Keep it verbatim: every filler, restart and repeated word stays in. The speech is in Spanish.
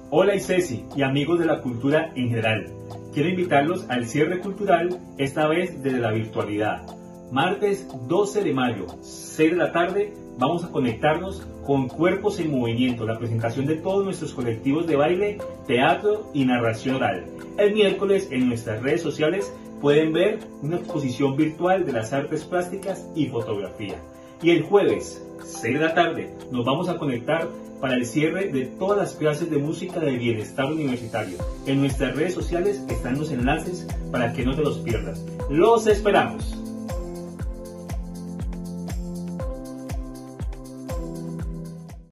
Hola Isesi y amigos de la cultura en general. Quiero invitarlos al cierre cultural, esta vez desde la virtualidad. Martes doce de mayo, seis de la tarde, vamos a conectarnos con Cuerpos en Movimiento, la presentación de todos nuestros colectivos de baile, teatro y narración oral. El miércoles en nuestras redes sociales pueden ver una exposición virtual de las artes plásticas y fotografía. Y el jueves, seis de la tarde, nos vamos a conectar para el cierre de todas las clases de música de bienestar universitario. En nuestras redes sociales están los enlaces para que no te los pierdas. ¡Los esperamos!